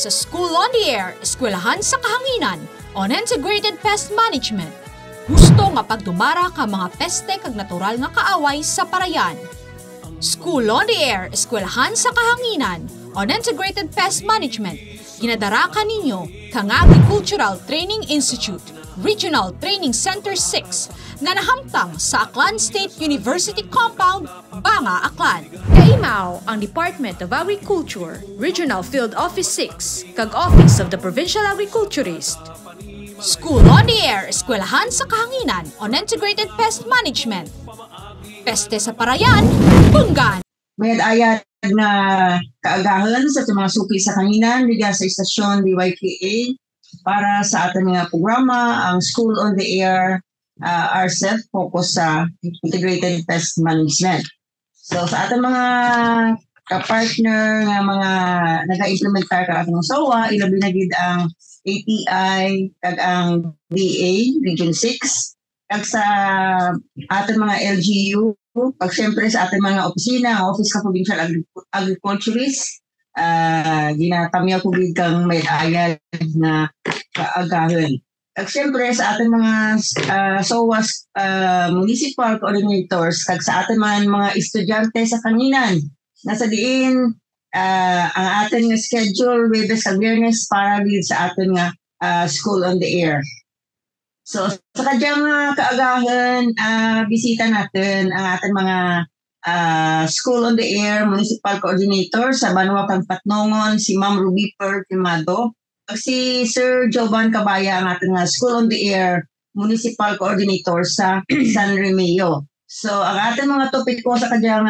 sa School on the Air, Eskwelahan sa Kahanginan on Integrated Pest Management. Gusto nga pagdumara ka mga peste kag natural nga kaaway sa parayan. School on the Air, Eskwelahan sa Kahanginan on Integrated Pest Management. Ginadara ka ninyo kang Agricultural Training Institute, Regional Training Center 6 na nahamtang sa Aklan State University Compound, Banga, Aklan. Kaimaw ang Department of Agriculture, Regional Field Office 6, kag Office of the Provincial Agriculturist. School on the Air, Eskwelahan sa Kahanginan on Integrated Pest Management. Peste sa parayan, bunggan. May ayat na kaagahan sa mga suki sa kahanginan diga sa istasyon DYKA para sa ating mga programa, ang School on the Air RCEP focus sa Integrated Pest Management. So sa ating mga ka-partner nga mga nag-implementar ka atong SOA, ilabi na gid ang API kag ang DA Region 6 kag sa ating mga LGU pag siyempre sa ating mga opisina, Office ka Provincial Agriculturist, ginatamya ko gid kang may ayat na kaagahan. Kag siyempre sa ating mga SOAS municipal coordinators kag sa ating mga estudyante sa kanginan nasa diin ang ating schedule with the awareness para din sa ating School on the Air. So sa kadyang kaagahan bisita natin ang ating mga School on the Air municipal coordinator sa Banwa Patnongon, si Ma'am Ruby Timado. Si Sir Jovan Cabaya ang ating School on the Air Municipal Coordinator sa San Remeo. So ang ating mga topic ko sa kanyang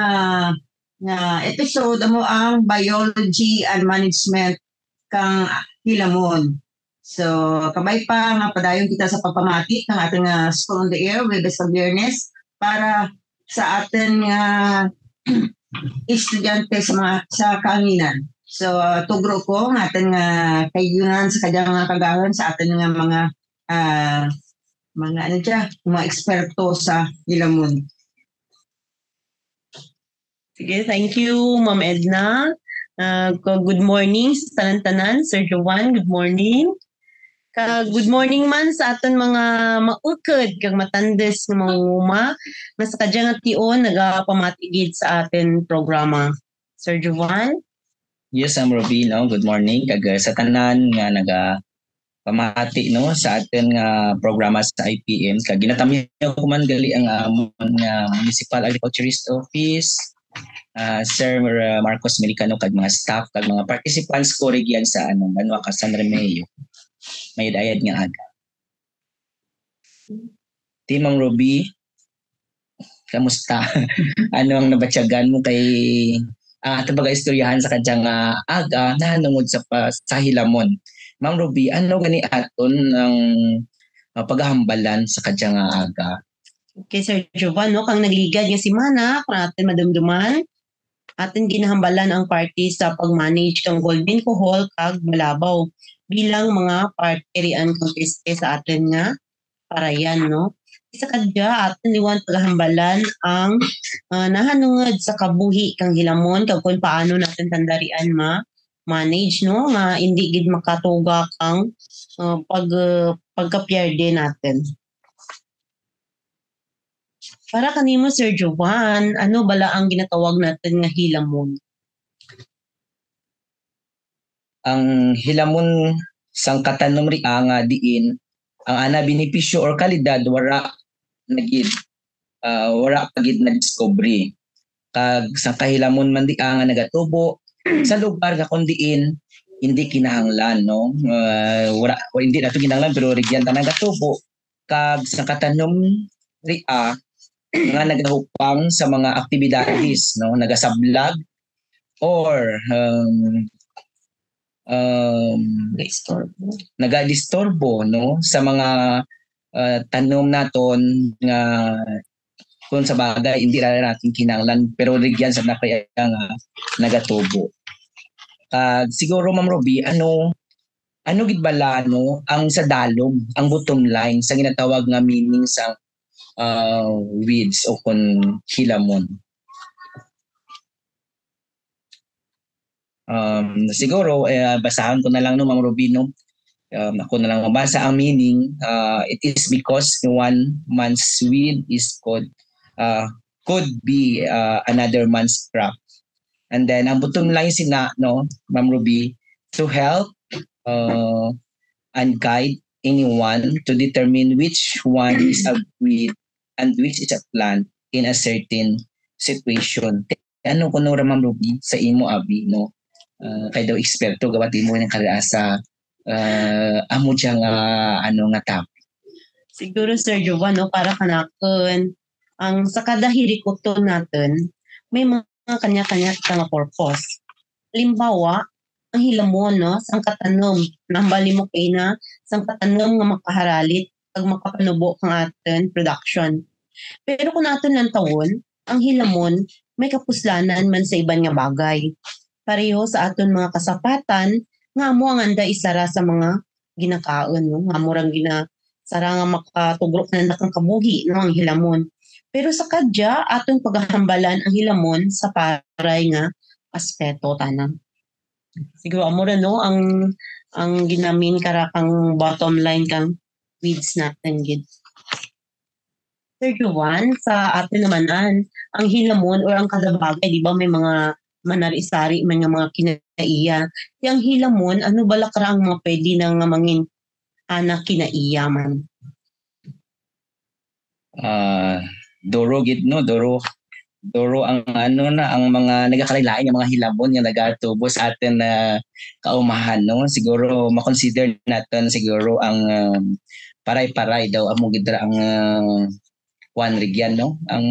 episode mo ang Biology and Management kang Hilamon. So kamay pa nga padayon kita sa pagpamati ng ating School on the Air with best awareness para sa ating estudyante sa kahanginan. So, tugro ko ng ating kayunan sa kanyang mga kagahan sa ating mga eksperto sa Hilamon. Sige, thank you, Ma'am Edna. Good morning sa tanan-tanan. Sir Jovan, good morning. Good morning man sa aton mga maukod kag matandes ng mga uma na sa kadyang ation nagapamatigid sa atin programa. Sir Jovan? Yes, I'm Ruby, no? Good morning. Kag sa tanan nga nagapamati no sa atin nga programa sa IPM. Kag ginatamyo ko man gali ang Municipal Agriculturist Office, Sir Marcos Melicano kag mga staff kag mga participants ko region sa Banwa ka San Remeo. May dayad nga aga. Timang Ruby, kamusta? Ano ang nabatyagan mo kay tabaga istoryahan sa kanyang aga na nungod sa Hilamon. Ma'am Ruby, ano gani aton ang paghahambalan sa kanyang aga? Okay, Sir Jovan, no? Kang nagligad nga si Mana, kung natin madumduman, atin ginahambalan ang party sa pag-manage kang golden kohol kag malabaw bilang mga party-rian kang piste sa atin nga parayan, no? Isa kadya atin liwan paghambalan ang nahanungod sa kabuhi kang Hilamon kag kung paano natin tandarian manage no nga hindi gid makatuga kang pagkapierde natin. Para kanimo Sir Jovan, ano bala ang ginatawag natin nga Hilamon? Ang Hilamon sangkatan numri nga diin ang ana benepisyo or kalidad wala pagid na discovery kag sa kahilamon man di nga nagatubo sa lugar nga kundiin hindi kinahanglan no hindi nato kinahanglan pero region ta nagatubo kag sa katanom ria nga nagahupang sa mga aktibidades no nagasablag or nagadisturbo no sa mga tanom naton nga kung sa bagay hindi ra natin kinahanglan pero rigyan sa nakaya nga nagatubo. Siguro Ma'am Ruby, ano gid bala no ang sa dalom, ang bottom line sa ginatawag nga meaning sa weeds o kon Hilamon? Siguro, basahan ko na lang no, Ma'am Rubino. Ako na lang mabasa ang meaning. It is because one man's weed is could be another man's crop. And then, ang bottom line no, Ma'am Ruby, to help and guide anyone to determine which one is a weed and which is a plant in a certain situation. Ano ko no, Ma'am Ruby, sa imo abi, no? Kay daw eksperto, gawati mo ng karya sa amo diyang ano nga topic. Siguro Sir Jovan, no, para kanakon ang sa kada hirikoto natin may mga kanya-kanya nga purpose. Halimbawa, ang hilamon no, sang katanom, nambali mo kay na sang katanom nga makaharalit pag makapanubo kang atin production. Pero kung natin lang tawon, ang hilamon may kapuslanan man sa iban nga bagay. Pareho sa aton mga kasapatan nga mo ang anda isara sa mga ginakaon, no? Nga mo rang ginasara nga makatugrok na nakang kabuhi, no? Ang hilamon. Pero sa kadya, atong paghahambalan ang hilamon sa paray nga aspeto tanang. Siguro amo rin, no? Ang ginamin karakang bottom line kang weeds natin gid. Third one, sa atin namanan, ang hilamon or ang kada bagay, di ba may mga manari-sari, may mga kinaiya. Yang hilamon, ano balak ra ang mga pwede nang mangin anak kinaiya man? Doro gid no, doro ang ano na ang mga nagakalilain ng mga hilamon nga nagatubo sa atin na kaumahan no. Siguro ma-consider natin siguro ang paray-paray daw amo gid ra ang Juan Rigyan no, ang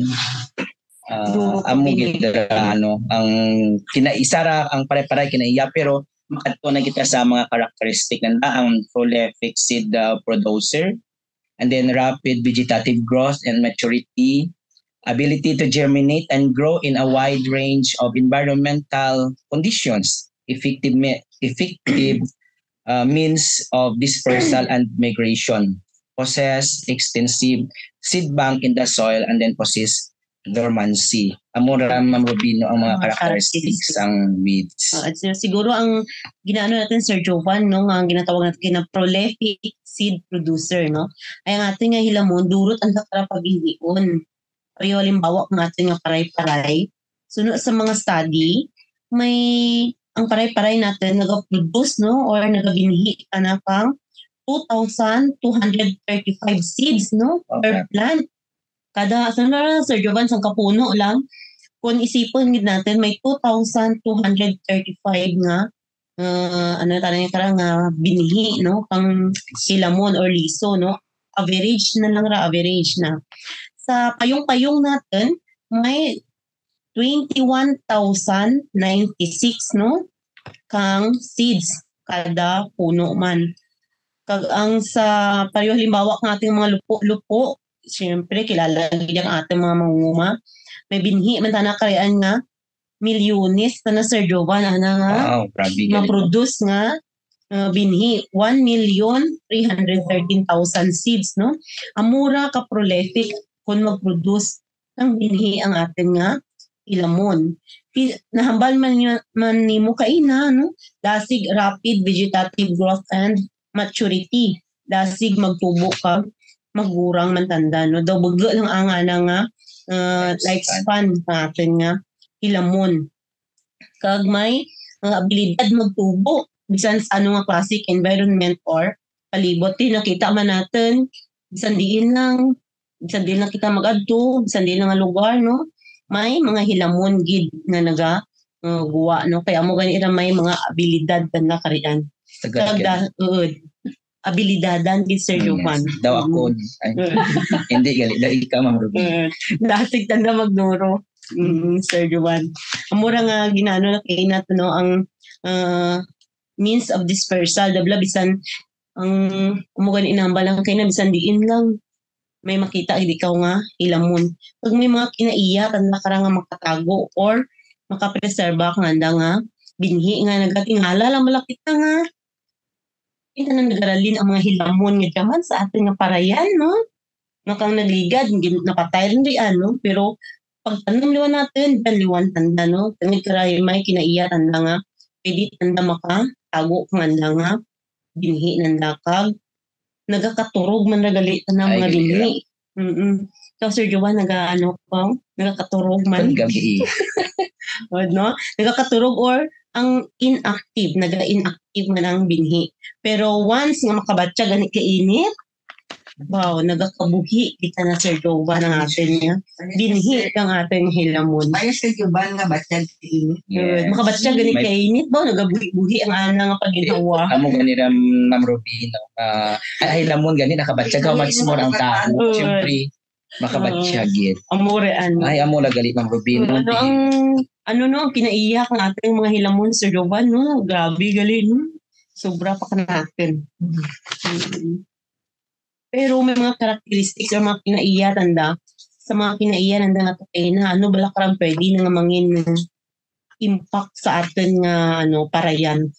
amo gid ano ang kinaisara ang pare-paray kinaiya, pero makadto na kita sa mga characteristic na ang prolific seed producer, and then rapid vegetative growth and maturity, ability to germinate and grow in a wide range of environmental conditions, effective means of dispersal and migration, possess extensive seed bank in the soil, and then possess dormancy. Amora, Ma'am Rubino, ang mga characteristics ang weeds. Siguro ang ginaano natin, Sir Jovan, no, ang ginatawag natin na prolific seed producer, no? Ay ang ating nga hilamon, durot ang kakarapaghihion. Pareho halimbawa ang ating nga paray-paray. Sunod sa mga study, may ang paray-paray natin nag-produce, no, or nag-binhi na pang 2,235 seeds, no, per plant. Kada, Sir Jovan, sang kapuno lang, kung isipon natin, may 2,235 nga, ano tayo nga binhi, no, pang hilamon or liso, no, average na lang average na. Sa payong-payong natin, may 21,096, no, kang seeds kada puno man. Ang sa pareho halimbawa ng ating mga lupo-lupo, siyempre kilala gid ang ating mga mangunguma. May binhi man tana karyan nga milyones na Sir Jovan ana nga ma-produce nga binhi 1,313,000 seeds, no. Amura ka prolific kung mag-produce ng binhi ang ating nga hilamon. Nahambal man nimo kaina, no, dasig rapid vegetative growth and maturity, dasig magtubo ka magurang man tanda, no, daw baga lang ang ana nga lifespan natin nga hilamon. Kag may abilidad magtubo bisan sa ano nga classic environment or palibot. Nakita man natin bisan diin lang kita mag-adto, bisan diin nga lugar, no, may mga hilamon gid nga naga guwa, no, kaya mo gani may mga abilidad na karian. Abilidadan gid Sir Jovan. Daw ako. Hindi gali dai ka Ma'am Ruby. Dasig tanda magduro. Sir Jovan. Amura nga ginano na kay nato, no, ang means of dispersal dabla bisan ang umugan inambal lang kay na bisan diin lang may makita hindi ka nga hilamon. Pag may mga kinaiya tanda ka nga makatago or makapreserba nga nga binhi nga nagatingala lang malakit nga ito na nag-aralin ang mga hilamon nga jaman sa ating nga parayan, no? Nakang nagligad, napatay rin riyan, no? Pero pag tanong liwan natin, liwan tanda, no? Tangit karay may kinaiya tanda nga pwede tanda maka tago kang anda nga binhi nanda kag nagakaturog man nagali na mga Ay, binhi. So Sir Jovan nagakaturog man. gabi. No? Nagakaturog or ang inactive, naga-inactive man ang binhi. Pero once nga makabatsa gani kainit, wow, nagakabuhi kita na Sir Jovan ang atin niya. Binhi kang atin hilamon. Bayo sa Juban nga batyan ini. Good. Makabatsa gani kainit ba nagabuhi-buhi ang ana nga paginawa. Amo gani ram Ma'am Rubino. Ay lamon gani nakabatsa ka magsmor ang tao. Siyempre makabatsa gid. Amore ano. Ay amo lagali Ma'am Rubino. Ang kinaiyak ng ating mga hilamon Sir Jovan, no? Grabe gali, no? Sobra pa ka natin. Pero may mga characteristics or mga kinaiya tanda. Sa mga kinaiya nanda nga tukay na ano bala karang pwede na nga mangin impact sa atin nga parayan.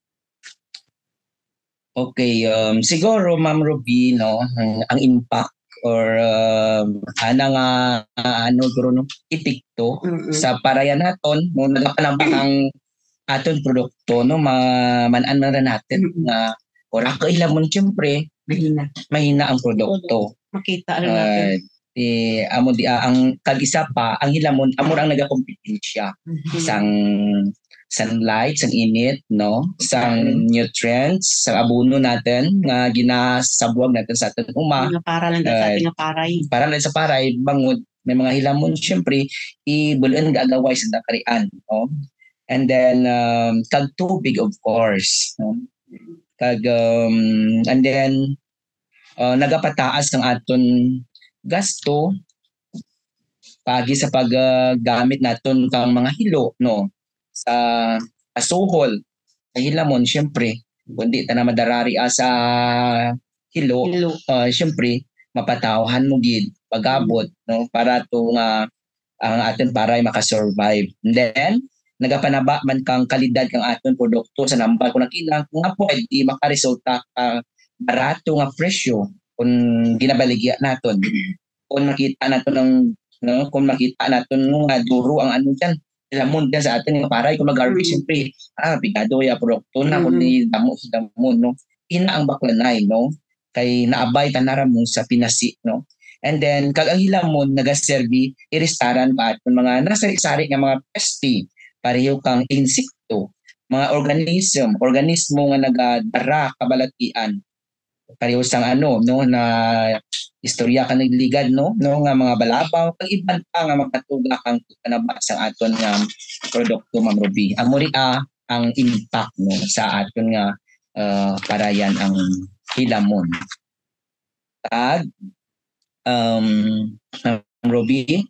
Okay, siguro Ma'am Rubino ang impact or guro no epekto sa parayan naton mo nagapanambak ang aton produkto no manan na natin nga ora ka ilamon siyempre mahina ang produkto. Makita rin natin. Amo di ang kag-isa pa ang hilamon amo ang nagakompetensya sang sunlight, sang init, no? Sang nutrients, sang abono natin nga ginasabwag natin sa ating para lang sa ating paray. Para lang sa paray, bangod, may mga hilamon, syempre, ibulan gagaway sa dakarian, no? And then, kag tubig, of course, no? And then, nagapataas ng aton gasto pagi sa paggamit naton kang mga hilo, no? Sa asuhol sa hilamon syempre kundi ta na madarari sa hilo. Syempre mapatawhan mo gid pagabot no para to nga ang aton paray makasurvive. And then nagapanaba man kang kalidad kang aton produkto sa nambal kung nakilang nga pwede makaresulta barato nga presyo kung ginabaligya naton. Kung makita naton kung makita naton nga duro ang diyan lamon din sa atin nga paray kung mag-harvest siyempre bigado ya produkto na kung damo no ina ang baklanay no kay naabay tanara mo sa pinasi no. And then kag ang hilamon nagaserbi i-restaurant pa aton mga nasari-sari nga mga pesti pareho kang insekto mga organismo nga nagadara kabalatian pareho sang no na istorya ka nagligad no nga mga balabaw kag iban pa nga makatuga kang kanaba sa aton nga produkto Ma'am Ruby. Amo ang impact no sa aton nga parayan ang hilamon. Tag Ma'am Ruby,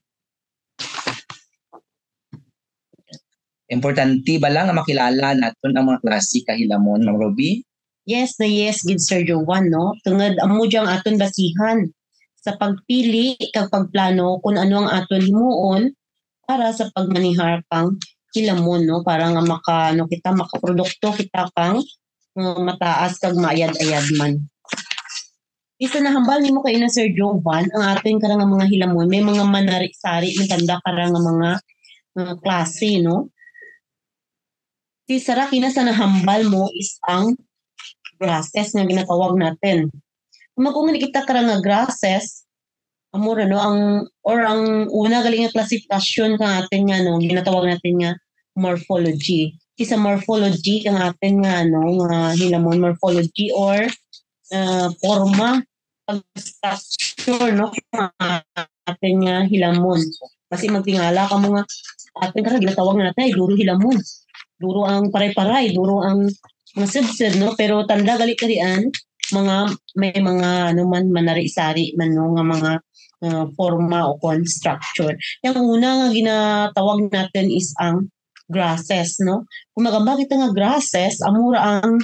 importante ba lang nga makilala naton ang mga klase ka hilamon Ma'am Ruby? Yes, gid Sir Jovan, no? Tungod amo diyang aton basihan sa pagpili kag pagplano kung ano ang aton himuon para sa pagmanihar kang hilamon, no? Para nga kita makaprodukto kita kang mataas kag maayad-ayad man. Isa na hambal nimo kay na Sir Jovan ang aton karang mga hilamon may mga manari-sari ni tanda karang mga klase, no? Si Sara kina sa nahambal mo is ang grasses nga ginatawag natin. Kung kita karang nga grasses, amura no ang una galing nga klasifikasyon kang atin nga no ginatawag natin nga morphology. Isa morphology kang atin nga nga hilamon morphology or forma structure no atin nga hilamon. Kasi magtingala ka mo nga atin karang ginatawag natin ay duro hilamon. Duro ang paray-paray, duro ang mga sib-sib, no? Pero tanda gali karian may mga manari-sari man no nga mga forma o structure. Yung una nga ginatawag natin is ang grasses, no? Kung magamba kita nga grasses, amura ang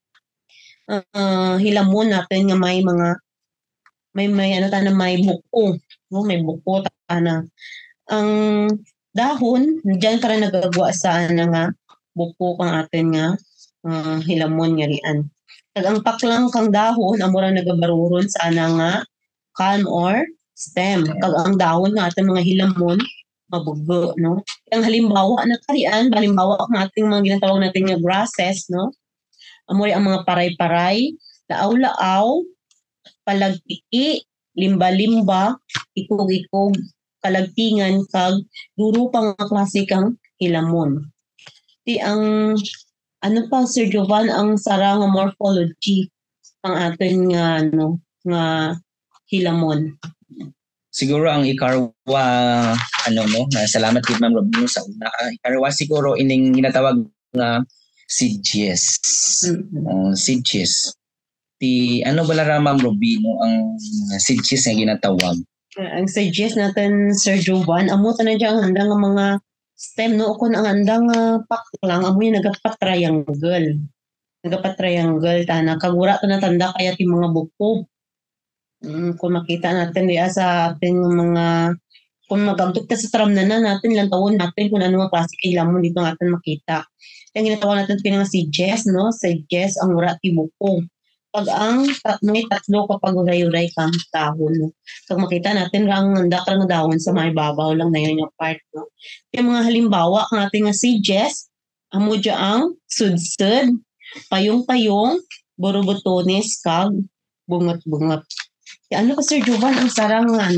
hilamon natin nga may buko, no? May buko ana. Ang dahon diyan para nagagawa sa nga buko kang atin nga hilamon nga rian. Kag ang paklang kang dahon amura nagabaruron sa nga can or stem. Kag ang dahon nga atin mga hilamon mabugo, no? Ang halimbawa na karian, halimbawa ang ating mga ginatawag natin nga grasses, no? Amoy ang mga paray-paray, laaw-laaw, palagtiki, limba-limba, ikog-ikog, kalagtingan, kag duro pang mga klase kang hilamon. Di ang ano pa Sir Jovan ang sarang morphology ang atin nga nga hilamon. Siguro ang ikarwa salamat kay Ma'am Robin sa una. Ikarwa siguro ining ginatawag nga CGS. CGS. Ti ano bala Ma'am Robino ang CGS nga ginatawag? Ang CGS natin Sir Jovan, amo tanan diya ang handang mga stem no kun ang handang paklang amo yung nagapat-triangle. Nagapat-triangle tana kagura to na tanda kaya ti mga buko. Kung makita natin diya sa ating mga kung magagtok ka sa tramnanan natin lang tawon natin kung ano ang klase hilamon dito natin makita. Yung ginatawag natin pinang CGS, no? CGS ang ura ti buko. Pag ang may tatlo kapag uray-uray kang dahon. No? So makita natin ang dakar ng dahon sa may babaw lang na yun yung part. No? Yung mga halimbawa ang ating CGS, amo dya ang sudsud, payong-payong, borobotones, kag, bungot-bungot. Ano ka Sir Jovan ang sarang nga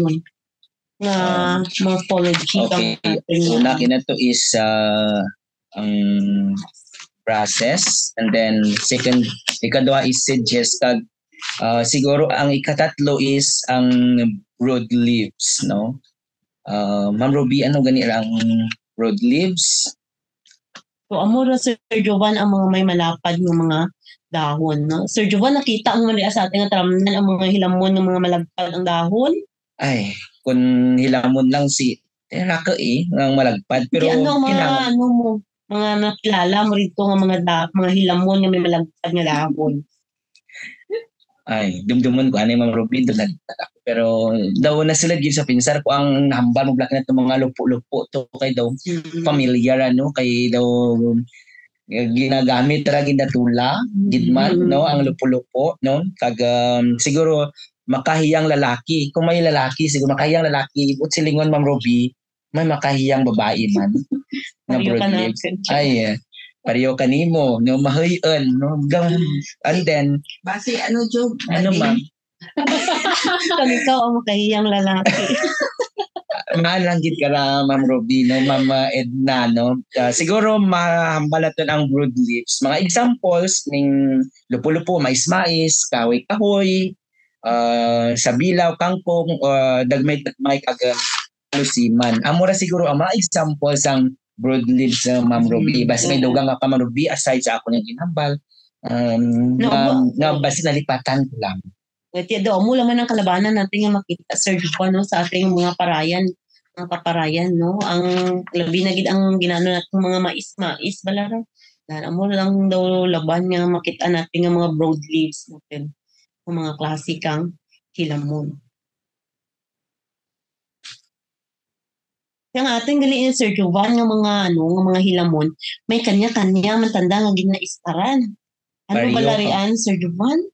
morphology okay. Una kinato is ang process, and then ikadua is CGS, kag siguro ang ikatatlo is ang broad leaves, no? Ma'am Ruby, ano gani ang broad leaves? So amo ra Sir Jovan ang mga may malapad ng mga dahon, no? Sir Jovan, nakita ang mga sa ating tramnan ang mga hilamon ng mga malagpad ang dahon? Ay, kung hilamon lang si raka ang malagpad, pero di ano mo mga nakilala mo rito nga mga hilamon nga may malagpad nga dahon. Ay, dumdumon ko anay Ma'am Robin doon nagtataka. Pero daw na sila gid sa pinsar ko ang nahambal mo black na itong mga lupo-lupo to kay daw familiar kay daw ginagamit ra gid tula gidman no ang lupo-lupo no kag siguro makahiyang lalaki, kung may lalaki siguro makahiyang lalaki but silingon Ma'am Roby may makahiyang babae man na broadleaf ay pareho kanimo no mahayon no and then base Job ma'am kung ikaw ang makahiyang lalaki. Malanggit ka na, Ma'am Roby, no? Ma'am Edna, no? Siguro mahambalaton ang broadleaves. Mga examples ng lupo-lupo, mais-mais, kahoy-kahoy, sabilaw, kangkong, dagmay-dagmay, kalusiman. Amora siguro ang mga examples ang broadleaves, Ma'am Roby. Basta may dugang ka, Ma'am Roby, aside sa ako ng ginambal. Basta nalipatan ko lang. Kaya daw mo laman ang kalabanan natin yung makita Sir Juan, no, sa ating mga kaparayan, no. Ang labi na gid ang ginano natin mga mais balara. Dahil mo lang daw laban nga makita natin ang mga broad leaves natin. Ang mga klasikang hilamon. Yung ating galiin Sir Juan ng mga mga hilamon, may kanya-kanya matanda nga ginaistaran. Ano balarian Sir Juan?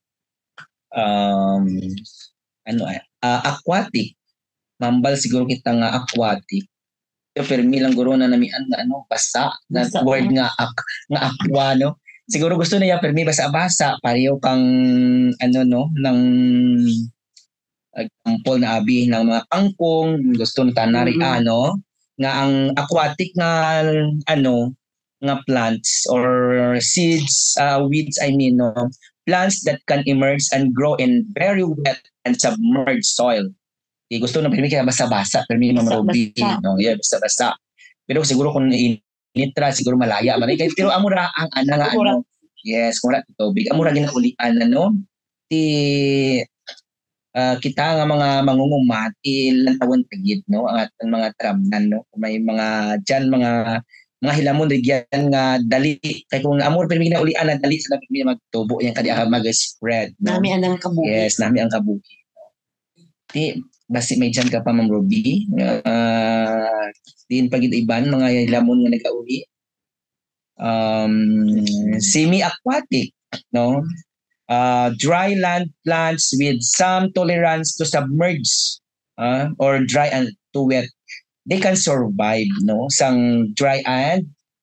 Aquatic. Mambal siguro kita nga aquatic. Pero permi lang guro na namian na basa na word nga aqua no. Siguro gusto na ya permi basa-basa pareho kang ng example na abi ng mga kangkong gusto na tanari nga ang aquatic nga nga plants or seeds weeds no. Plants that can emerge and grow in very wet and submerged soil. Gusto na permi kaya basa-basa, permi Ma'am Roby, no? Yeah, basa-basa. Pero siguro kung initra, siguro malaya man. Pero amura ang yes, kung wala tubig, amura ginaulian kita nga mga mangungumat ilantawan pagid no ang atong mga tramnan no. May mga diyan mga hilamon rigyan nga dali kay kung amor permi na ulian dali sa permi magtubo yang kadi mag-spread no? Nami ang kabuhi. Yes, nami ang kabuhi. Basi may dyan ka pa Ma'am Roby. Diin pagid iban mga hilamon nga nagauli. Semi-aquatic no. Dry land plants with some tolerance to submerge or dry and to wet. they can survive no sang dry and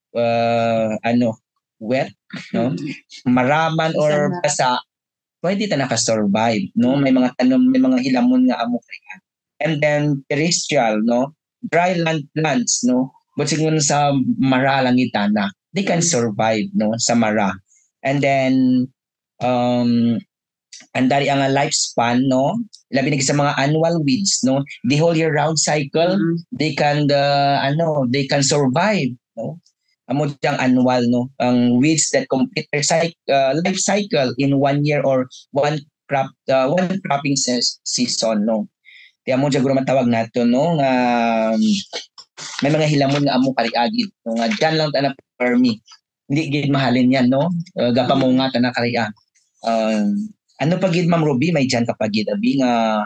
wet no maraman or basa pwede ta naka-survive no may mga tanom may mga hilamon nga amo kriyan. And then terrestrial no dry land plants no but siguro sa mara lang itana they can survive no sa mara. And then ang dari ang lifespan no labi na sa mga annual weeds no the whole year round cycle they can they can survive no amo diyang annual no ang weeds that complete their life cycle in 1 year or one cropping season no kaya amo diyang matawag nato no nga may mga hilamon nga amo pariagid no nga diyan lang ta na permi hindi gid mahalin yan no gapamunga ta na kariya. Ano pagid Ma'am Ruby may diyan kapagid abi nga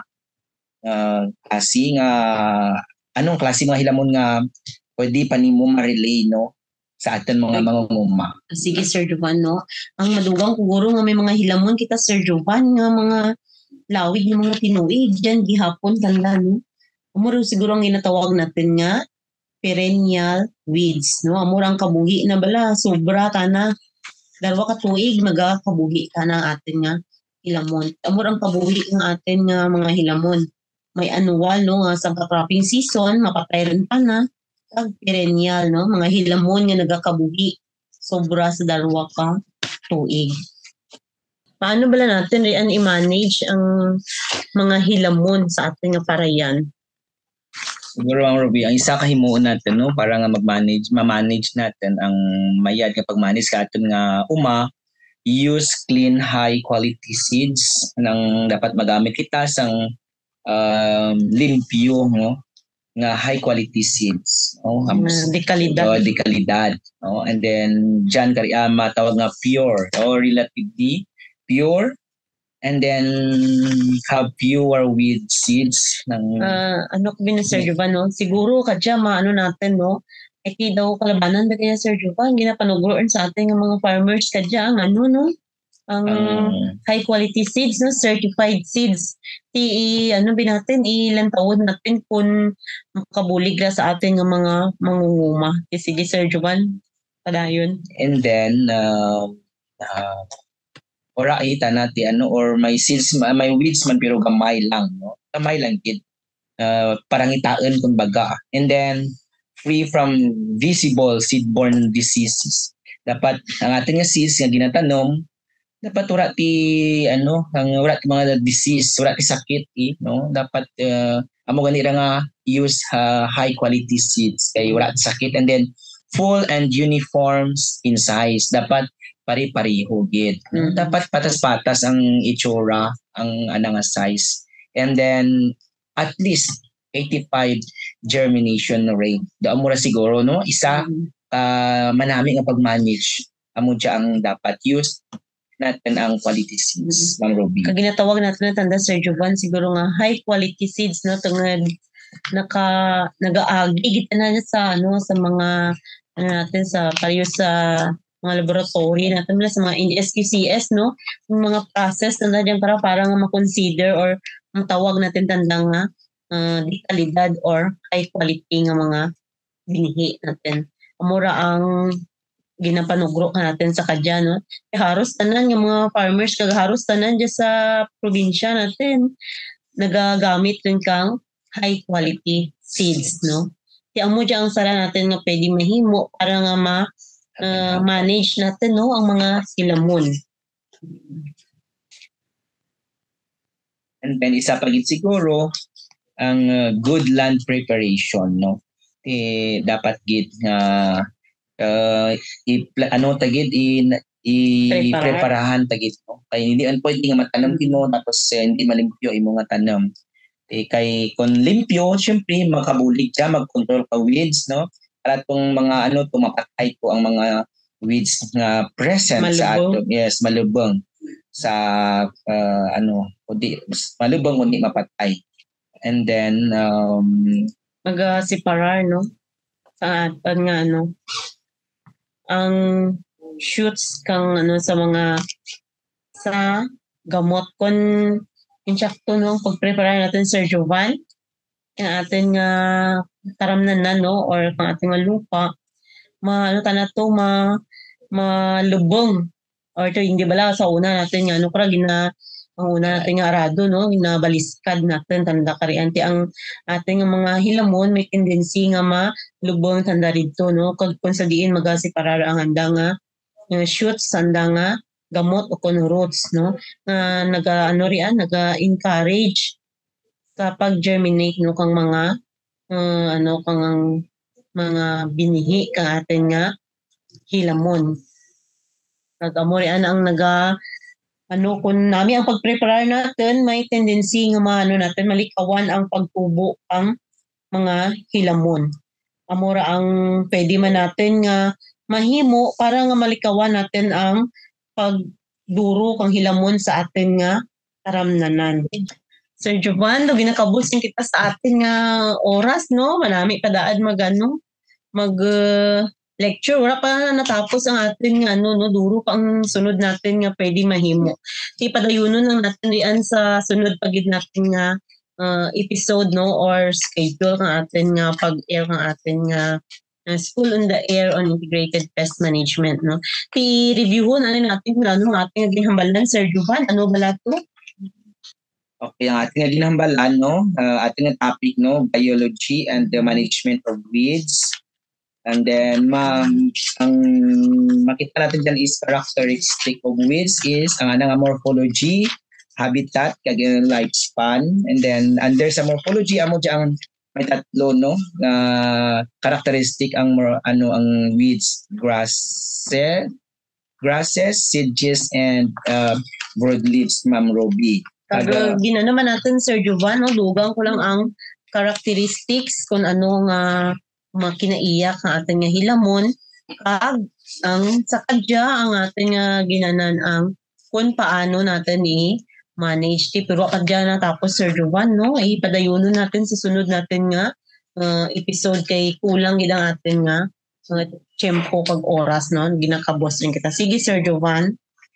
klase nga anong klase mga hilamon nga pwede pa nimo ma-relay no sa aton mga mangunguma. Sige Sir Jovan no. Ang madugang siguro nga may mga hilamon kita Sir Jovan nga mga lawig ng mga tinuig diyan gihapon tanda no. Amuro siguro ang ginatawag natin nga perennial weeds no. Amurang kabuhi na bala sobra kana dalawa ka tuig magakabuhi kana atin nga hilamon. Amurang kabuhi ng atin nga mga hilamon. May annual no nga sa cropping season mapatay rin pa na ang perennial no mga hilamon nga nagakabuhi sobra sa dalawa ka tuig. Paano bala natin riyan i-manage ang mga hilamon sa ating nga parayan? Siguro ang Ruby, ang isa ka himuon natin no para nga ma-manage natin ang mayad kapag manage ka aton nga use clean high quality seeds nang dapat magamit kita sang limpyo no nga high quality seeds de kalidad no and then diyan kari matawag nga pure or relatively pure and then have fewer weed seeds ng ano ko bin Sir Jovan no siguro kadya maano natin no ay daw kalabanan ba kaya Sir Jovan ginapanugroon sa ating mga farmers kadya ang ano no ang high quality seeds no certified seeds ano binatin ilang taon natin kung makabulig na sa ating mga mangunguma. Sige Sir Jovan padayon. And then ora ita natin or may seeds may weeds man pero gamay lang no gamay lang gid parangitaan kumbaga. And then free from visible seed-borne diseases. Dapat ang ating nga seeds nga ginatanom dapat wala ti wala ti mga disease, wala ti sakit no. Dapat amo gani ra nga use high quality seeds kay wala ti sakit. And then full and uniform in size. Dapat pari-pareho gid. Dapat patas-patas ang itsura ang nga size. And then at least 85 germination rate. Amo ra siguro no isa manami nga pag-manage amo diya ang dapat use natin ang quality seeds ng Ruby. Kag ginatawag natin na tanda Sir Jovan siguro nga high quality seeds no tungod nagaagi kita na sa sa mga natin sa pareho sa mga laboratory natin sa mga SQCS no yung mga process na diyan para nga ma-consider or matawag natin tanda nga di kalidad or high quality nga mga binhi natin. Amura ang ginapanugro ka natin sa kadya no haros tanan yung mga farmers kag haros tanan diya sa probinsya natin nagagamit rin kang high quality seeds no kaya amo diya ang sala natin nga pwede mahimo para nga manage natin no ang mga hilamon. And then isa pa gid siguro ang good land preparation no dapat gid nga i-preparahan tagit no kay hindi an pwede nga matanom kino tapos hindi malimpyo imo nga tanom kay kung limpyo syempre makabulig siya magkontrol ka weeds no para tong mga tumapatay ko ang mga weeds nga present sa ato malubong sa malubong kundi mapatay. And then mag-separar no sa nga ang shoots kang sa mga sa gamot kon insakto no pag-prepare natin Sir Jovan yung ating taramnan na, no, or kang ating lupa, malubong. Or ito, hindi bala sa una natin nga, ang una natin nga arado, no, ginabaliskad natin, tanda kariante ang ating mga hilamon, may tendency nga malubong tanda rito, no, kung sa diin magasiparar ang handa nga shoots, handa nga gamot o kun roots, no, naga-encourage sa pag-germinate, no, kang mga mga binihi kang atin nga hilamon. Nag-amorian ang kung nami ang pag-prepare natin, may tendency nga natin malikawan ang pagtubo ang mga hilamon. Amora ang pwede man natin nga mahimo para nga malikawan natin ang pagduro kang hilamon sa atin nga taramnanan. Sir Jovan, ginakabusin kita sa atin nga oras, no? Manami padaan lecture. Wala pa natapos ang atin nga duro pa ang sunod natin nga pwede mahimo. Di padayunon lang natin diyan sa sunod pagid natin nga episode, no, or schedule ng atin nga pag-air ng atin nga School on the Air on Integrated Pest Management, no. I-reviewon natin kung ano ang ating ginhambalan, Sir Jovan. Ano bala to? Okay, ang ating ginhambalan, no, ating topic, no, biology and the management of weeds. And then, ang makita natin dyan is characteristic of weeds is ang morphology, habitat, kagaya lifespan. And then, under sa morphology, amo dyan may tatlo, no, characteristic ang weeds, grasses, sedges, and broadleaves, Ma'am Roby. Ginanaman natin, Sir Jovan, no, dugang ko lang ang characteristics kung ano nga kinaiyak ang ating nga hilamon, kag ang sakadya ang ating nga ginanan ang kung paano natin i-manage. Pero kadya na tapos, Sir Jovan, no, ipadayunon natin sa sunod natin nga episode kay kulang ilang atin nga tiyempo kag oras, no, ginakabos rin kita. Sige, Sir Jovan.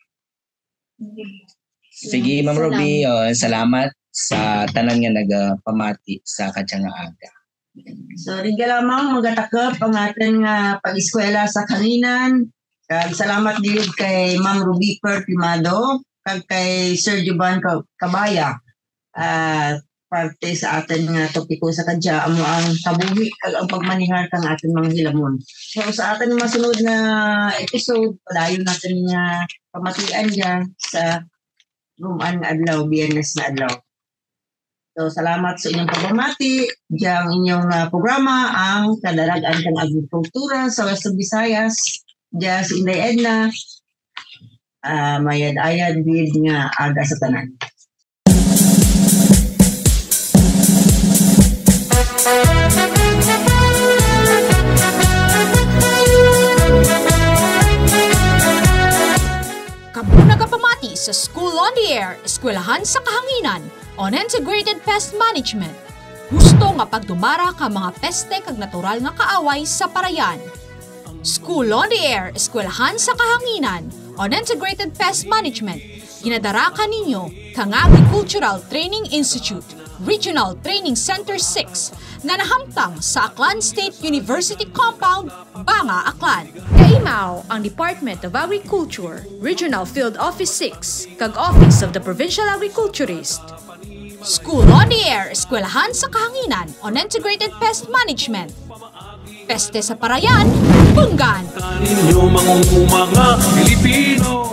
Sige, Ma'am Roby, salamat sa tanan nga nagpamati sa kadyang aga. So, ringa lamang magatakap ang ating pag-eskwela sa Kanginan. Salamat din kay Ma'am Ruby Pertimado kag kay Sir Jovan Cabaya. Parte sa atin nga topiko sa kadya amo ang tabuhi kag ang pagmanihar kang ating mga hilamon. So, sa ating masunod na episode, padayon natin nga pamatian dyan sa Rumaan nga adlaw, Biyernes na adlaw. So, salamat sa inyong pagmamati. Diyang inyong programa, ang Kadaragan kang Agrikultura sa Western Visayas. Diyan si Inday Edna. Mayad-ayad bid nga aga sa tanan. Kabuna ka pamati sa School on the Air, Eskwelahan sa Kahanginan, on Integrated Pest Management. Gusto nga pagdumara ka mga peste kag natural nga kaaway sa parayan. School on the Air, Eskwelahan sa Kahanginan, on Integrated Pest Management. Ginadara ka ninyo kang Agricultural Training Institute, Regional Training Center 6, nga nahamtang sa Aklan State University Compound, Banga, Aklan. Kaimaw ang Department of Agriculture, Regional Field Office 6, kag Office of the Provincial Agriculturist. School on the Air, Eskwelahan sa Kahanginan, on Integrated Pest Management. Peste sa parayan, bunggan! Kaninyo mga Pilipino